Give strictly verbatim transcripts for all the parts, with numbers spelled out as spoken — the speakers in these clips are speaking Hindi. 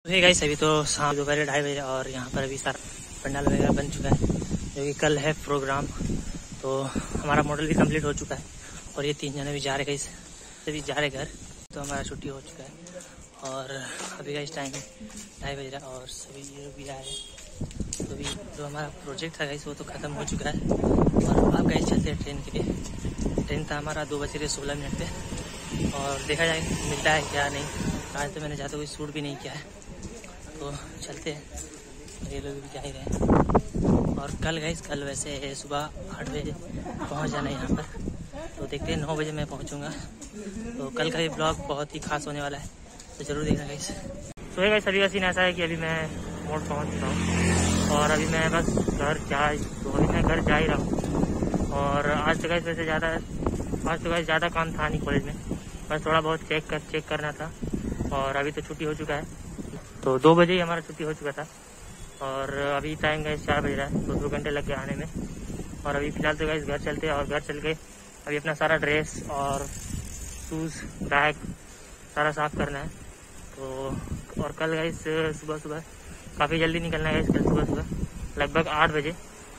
हे गाइस, अभी तो शाम दोपहर ढाई बजे और यहाँ पर अभी सारा पंडाल वगैरह बन चुका है, जो कि कल है प्रोग्राम। तो हमारा मॉडल भी कंप्लीट हो चुका है और ये तीन जने भी जा रहे गाइस, अभी जा रहे घर। तो हमारा छुट्टी हो चुका है और अभी गाइस टाइम ढाई बज रहा है और सभी ये भी आए हैं। तो अभी जो हमारा प्रोजेक्ट था गाइस वो तो ख़त्म हो चुका है और अब गाइस चलते हैं ट्रेन के लिए। ट्रेन था हमारा दो बज के सोलह मिनट पे और देखा जाए मिलता है क्या नहीं। आज तो मैंने ज़्यादा कोई शूट भी नहीं किया है, तो चलते हैं। ये लोग भी जा ही रहे हैं और कल गाइस कल वैसे सुबह आठ बजे पहुंच जाना है यहाँ पर। तो देखते हैं, नौ बजे मैं पहुंचूंगा। तो कल का ये ब्लॉग बहुत ही खास होने वाला है, तो ज़रूर देखना गाइस। तो है गाइस, अभी का सीन ऐसा है कि अभी मैं मोड़ पहुँच चुका हूँ और अभी मैं बस घर जा तो अभी मैं घर जा ही रहा हूँ। और आज तो गाइस वैसे ज़्यादा आज तो गाइस ज़्यादा काम था नहीं कॉलेज में, बस थोड़ा बहुत चेक कर चेक करना था। और अभी तो छुट्टी हो चुका है, तो दो बजे ही हमारा छुट्टी हो चुका था और अभी टाइम गए चार बज रहा है, तो दो घंटे लग गए आने में। और अभी फ़िलहाल तो गए घर चलते हैं और घर चल के अभी अपना सारा ड्रेस और शूज़ बैग सारा साफ़ करना है। तो और कल गए सुबह सुबह काफ़ी जल्दी निकलना है, कल सुबह सुबह लगभग आठ बजे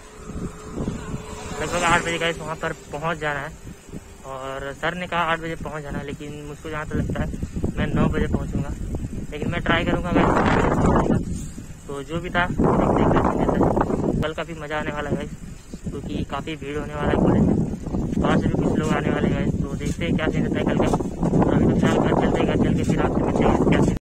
लगभग आठ बजे गए वहाँ पर पहुँच जाना है। और सर ने कहा आठ बजे पहुँच जाना है, लेकिन मुझको जहाँ तो लगता है मैं नौ बजे पहुँचूँगा, लेकिन मैं ट्राई करूँगा मैं। तो जो भी था देख देख कल काफ़ी मज़ा आने वाला है, क्योंकि काफ़ी भीड़ होने वाला है कॉलेज में। बाहर से भी कुछ लोग आने वाले हैं, तो देखते हैं क्या सीन रहता है कल का। और अभी तो फिलहाल घर चलते हैं, घर चल के फिर आपसे मिलते हैं क्या सीन।